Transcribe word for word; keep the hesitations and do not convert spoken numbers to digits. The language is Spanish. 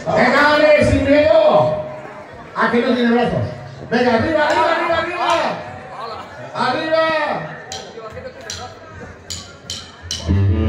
Venga, dale, sin miedo. Aquí no tiene brazos. Venga, arriba, arriba, arriba, arriba. Arriba.